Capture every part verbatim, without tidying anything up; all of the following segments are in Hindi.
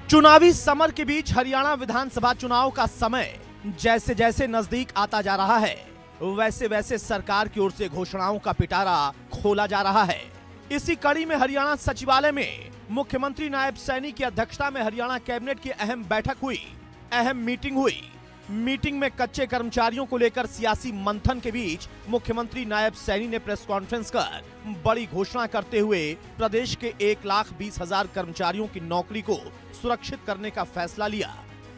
चुनावी समर के बीच हरियाणा विधानसभा चुनाव का समय जैसे जैसे नजदीक आता जा रहा है, वैसे वैसे सरकार की ओर से घोषणाओं का पिटारा खोला जा रहा है। इसी कड़ी में हरियाणा सचिवालय में मुख्यमंत्री नायब सैनी की अध्यक्षता में हरियाणा कैबिनेट की अहम बैठक हुई, अहम मीटिंग हुई। मीटिंग में कच्चे कर्मचारियों को लेकर सियासी मंथन के बीच मुख्यमंत्री नायब सैनी ने प्रेस कॉन्फ्रेंस कर बड़ी घोषणा करते हुए प्रदेश के एक लाख बीस हजार कर्मचारियों की नौकरी को सुरक्षित करने का फैसला लिया।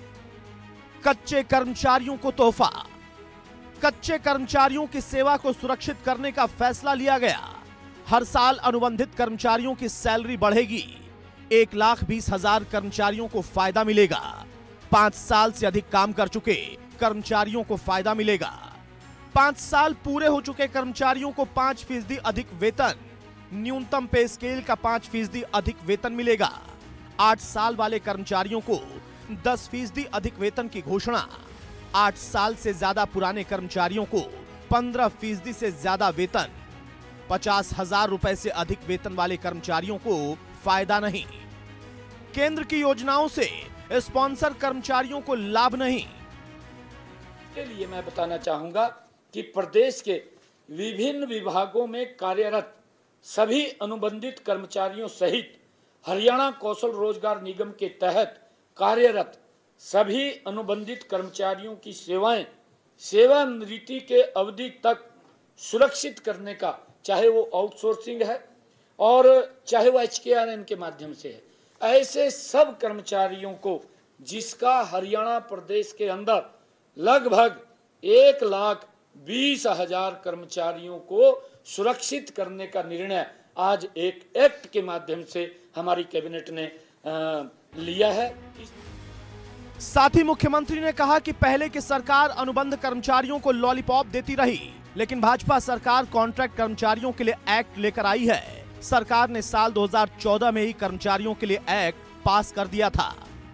कच्चे कर्मचारियों को तोहफा, कच्चे कर्मचारियों की सेवा को सुरक्षित करने का फैसला लिया गया। हर साल अनुबंधित कर्मचारियों की सैलरी बढ़ेगी, एक लाख बीस हजार कर्मचारियों को फायदा मिलेगा। पांच साल से अधिक काम कर चुके कर्मचारियों को फायदा मिलेगा। पांच साल पूरे हो चुके कर्मचारियों को पांच फीसदी अधिक वेतन, न्यूनतम पे स्केल का पांच फीसदी अधिक वेतन मिलेगा। आठ साल वाले कर्मचारियों को दस फीसदी अधिक वेतन की घोषणा। आठ साल से ज्यादा पुराने कर्मचारियों को पंद्रह फीसदी से ज्यादा वेतन। पचास हजार रुपए से अधिक वेतन वाले कर्मचारियों को फायदा नहीं। केंद्र की योजनाओं से स्पॉन्सर कर्मचारियों को लाभ नहीं। के लिए मैं बताना चाहूंगा कि प्रदेश के विभिन्न विभागों में कार्यरत सभी अनुबंधित कर्मचारियों सहित हरियाणा कौशल रोजगार निगम के तहत कार्यरत सभी अनुबंधित कर्मचारियों की सेवाएं सेवानिवृत्ति के अवधि तक सुरक्षित करने का, चाहे वो आउटसोर्सिंग है और चाहे वो एच के आर एन के माध्यम से है, ऐसे सब कर्मचारियों को जिसका हरियाणा प्रदेश के अंदर लगभग एक लाख बीस हजार कर्मचारियों को सुरक्षित करने का निर्णय आज एक एक्ट के माध्यम से हमारी कैबिनेट ने आ, लिया है। साथ ही मुख्यमंत्री ने कहा कि पहले की सरकार अनुबंध कर्मचारियों को लॉलीपॉप देती रही, लेकिन भाजपा सरकार कॉन्ट्रैक्ट कर्मचारियों के लिए एक्ट लेकर आई है। सरकार ने साल दो हज़ार चौदह में ही कर्मचारियों के लिए एक्ट पास कर दिया था।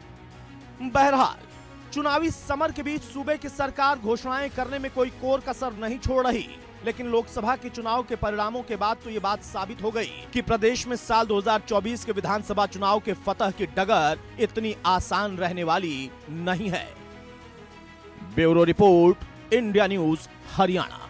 बहरहाल चुनावी समर के बीच सूबे की सरकार घोषणाएं करने में कोई कोर कसर नहीं छोड़ रही, लेकिन लोकसभा के चुनाव के परिणामों के बाद तो ये बात साबित हो गई कि प्रदेश में साल दो हज़ार चौबीस के विधानसभा चुनाव के फतह की डगर इतनी आसान रहने वाली नहीं है। Bureau report, India news, Haryana.